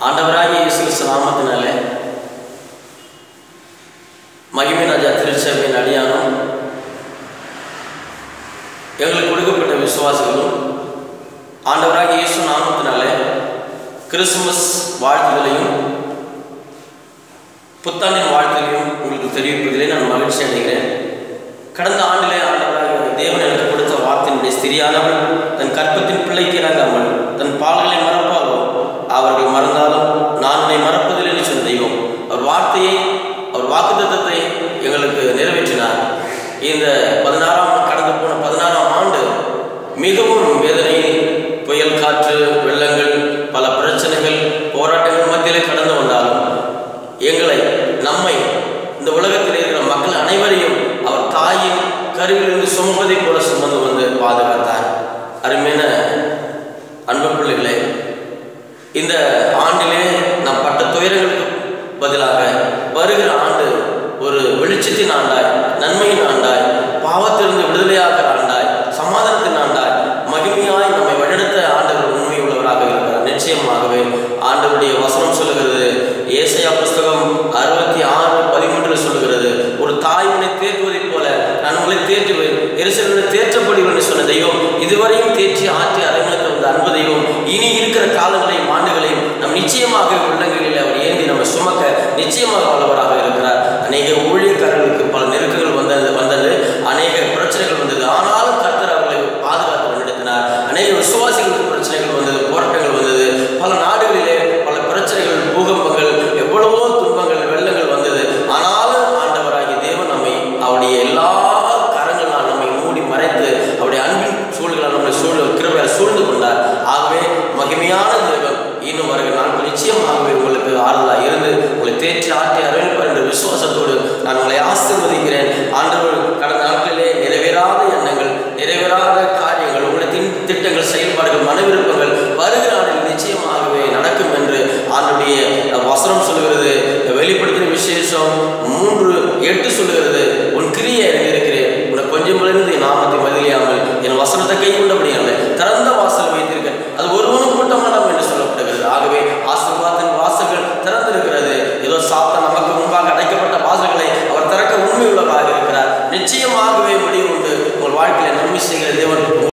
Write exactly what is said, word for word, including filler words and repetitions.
ஆண்டவராகிய இயேசு கிறிஸ்து நாமத்தினாலே மகிமை ராஜா திருச்சபையின் அடியானும் எங்களுக்கு கொடுக்கப்பட்ட விசுவாசிகளும் ஆண்டவராகிய இயேசு நாமத்தினாலே கிறிஸ்துமஸ் வாழ்த்துதலையும் புத்தாண்டின் வாழ்த்துதலையும் உங்களுக்கு தெரிவிப்பதிலே நான் மகிழ்ச்சி அடைகிறேன். கடந்த ஆண்டிலே ஆண்டவராகிய தேவன் எனக்கு கொடுத்த வார்த்தையினுடைய ஸ்திரியானவள் தன் கற்பத்தின் பிள்ளைக்கு இறங்காமல் தன் பால்களை மறப்பாலோ அவர்கள் மறந்தாலும் நான் உன்னை மறப்பதில்லை என்று சொன்ன தெய்வம் அவர் வார்த்தையை அவர் வாக்குத்தத்தத்தை எங்களுக்கு நிறைவேற்றினார். இந்த பதினாறாம் கடந்து போன பதினாறாம் ஆண்டு மிகவும் வேதனையில் புயல் காற்று வெள்ளங்கள் பல பிரச்சனைகள் போராட்டங்கள் மத்தியிலே கடந்து வந்தாலும் எங்களை நம்மை இந்த உலகத்தில் இருக்கிற மக்கள் அனைவரையும் அவர் தாயின் கருவிலிருந்து சுமப்பதை போல சுமந்து வந்து பாதுகாத்தார். அருமையான அன்பு பிள்ளைகளே, இந்த ஆண்டிலே நாம் பட்ட துயரங்களுக்கு பதிலாக வருகிற ஆண்டு ஒரு வெளிச்சத்தின் ஆண்டாய், நன்மையின் ஆண்டாய், பாவத்திலிருந்து விடுதலையாகிற ஆண்டாய், சமாதானத்தின் ஆண்டாய், மகிமையாய் நம்மை வழிநடத்த ஆண்டவர் உண்மை உள்ளவராக இருக்கிறார். நிச்சயமாகவே ஆண்டவருடைய வசனம் சொல்லுகிறது, ஏசாயா புஸ்தகம் அறுபத்தி ஆறு பதிமூன்று சொல்லுகிறது, ஒரு தாய்மனை தேற்றுவதைப் போல நான் உங்களை தேற்றுவேன், எருசலேமில் தேற்றப்படுவேன் சொன்ன தெய்வம் இதுவரையும் தேற்றி ஆற்றி அரவணைத்து வந்த அன்பு தெய்வம் இனி இருக்கிற காலங்களையும் ஆண்டுகளையும் நம் நிச்சயமாக உள்ளங்களில் அவர் ஏந்தி நம்ம சுமக்க நிச்சயமாக வல்லவராக இருக்கிறார். அநேக ஊழியக்காரர்களுக்கு பல நெருக்கங்கள் வந்தது வந்தது அநேக பிரச்சனைகள் வந்தது. ஆனாலும் கர்த்தர் அவர்களை பாதுகாத்து நடத்தினார். அநேக விசுவாசிகளுக்கு பிரச்சனைகள் வந்தது, போராட்டங்கள் வந்தது. பல நாடுகளிலே பல பிரச்சனைகள், பூகம்பங்கள், எவ்வளவோ துன்பங்கள், வெள்ளங்கள் வந்தது. ஆனாலும் ஆண்டவராகிய தேவன் நம்மை அவருடைய எல்லா கரங்களால் நம்மை மூடி மறைத்து அவருடைய அன்பின் சூழல்களால் நம்மை சூழ் கிருபையால் சூழ்ந்து கொண்டார். ஆகவே மகிமையான தேவன் இன்னும் வருகிற நாட்கள் நிச்சயமாகவே உங்களுக்கு ஆறுதலாக இருந்து உங்களை தேற்றி ஆற்றி அரவணைப்பார் என்ற விசுவாசத்தோடு நான் உங்களை ஆசீர்வதிக்கிறேன். ஆண்டவர் கடந்த நாட்களிலே நிறைவேறாத எண்ணங்கள், நிறைவேறாத காரியங்கள், உங்களுடைய தின் திட்டங்கள், செயல்பாடுகள், மன விருப்பங்கள் வருகிற நாளில் நிச்சயமாகவே நடக்கும் என்று ஆண்டுடைய வசனம் சொல்கிறது. வெளிப்படுத்தின விசேஷம் மூன்று எட்டு சொல்லுகிறது, உன் கிரியை இருக்கிறேன், உனக்கு கொஞ்சம் விளைந்து என் நாமத்தை மதியாமல் என் வசனத்தை கை கொண்ட